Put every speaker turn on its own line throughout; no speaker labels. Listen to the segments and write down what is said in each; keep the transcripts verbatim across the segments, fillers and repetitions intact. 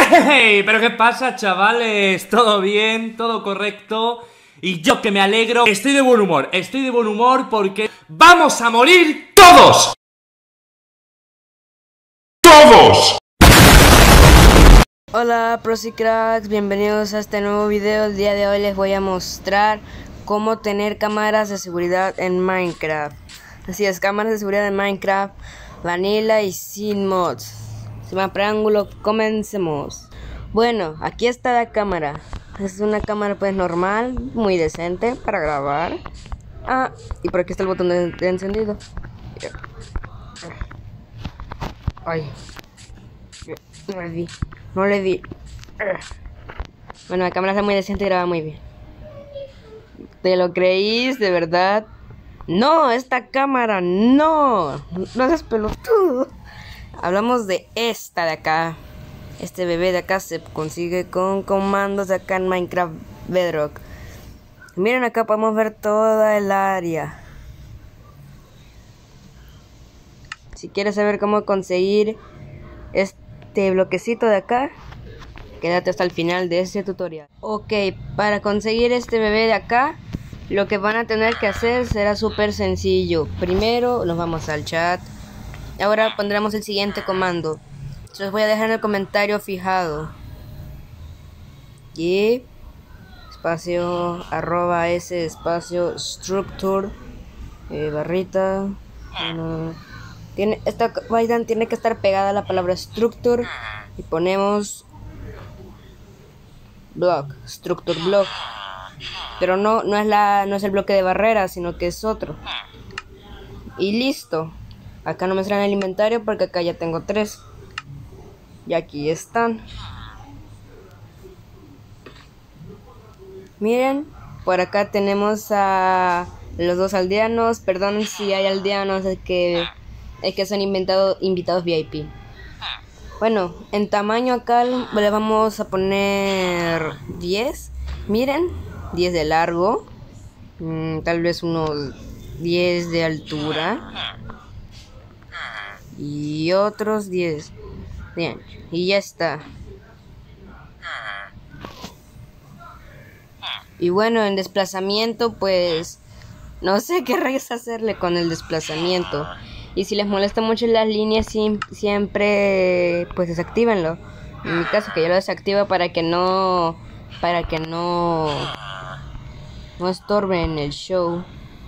¡Hey! ¿Pero qué pasa, chavales? ¿Todo bien? ¿Todo correcto? Y yo que me alegro, estoy de buen humor, estoy de buen humor porque ¡vamos a morir todos! ¡Todos!
Hola pros y cracks, bienvenidos a este nuevo video. El día de hoy les voy a mostrar cómo tener cámaras de seguridad en Minecraft. Así es, cámaras de seguridad en Minecraft, vanilla y sin mods. Sin más preámbulo, comencemos. Bueno, aquí está la cámara. Es una cámara pues normal, muy decente para grabar. Ah, y por aquí está el botón de, de encendido. Ay, no le di, no le di. Bueno, la cámara está muy decente y graba muy bien. ¿Te lo creís? ¿De verdad? No, esta cámara, no. No seas pelotudo. Hablamos de esta de acá. Este bebé de acá se consigue con comandos de acá en Minecraft Bedrock. Miren, acá podemos ver toda el área. Si quieres saber cómo conseguir este bloquecito de acá, quédate hasta el final de este tutorial. Ok, para conseguir este bebé de acá, lo que van a tener que hacer será súper sencillo. Primero nos vamos al chat. Ahora pondremos el siguiente comando. Se los voy a dejar en el comentario fijado. Y espacio arroba s espacio structure eh, barrita. Bueno, tiene esta vaina tiene que estar pegada a la palabra structure y ponemos block, structure block. Pero no no es la no es el bloque de barrera, sino que es otro. Y listo. Acá no me sale en el inventario porque acá ya tengo tres. Y aquí están. Miren, por acá tenemos a los dos aldeanos. Perdón si hay aldeanos, es que, es que son inventado, invitados V I P. Bueno, en tamaño acá le vamos a poner diez. Miren, diez de largo. Mmm, tal vez unos diez de altura. Y otros diez. Bien, y ya está. Y bueno, en desplazamiento pues no sé qué rayos hacerle con el desplazamiento. Y si les molesta mucho las líneas, siempre pues desactívenlo. En mi caso que yo lo desactivo para que no para que no no estorbe en el show.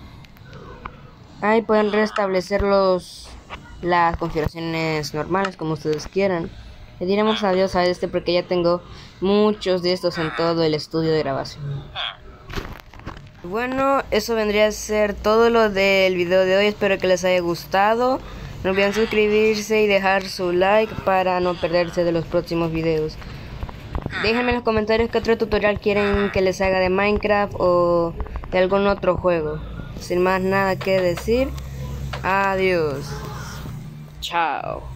Ahí pueden restablecer los las configuraciones normales como ustedes quieran. Le diremos adiós a este porque ya tengo muchos de estos en todo el estudio de grabación. Bueno, eso vendría a ser todo lo del video de hoy. Espero que les haya gustado. No olviden suscribirse y dejar su like para no perderse de los próximos videos. Déjenme en los comentarios qué otro tutorial quieren que les haga de Minecraft o de algún otro juego. Sin más nada que decir, adiós. Chao.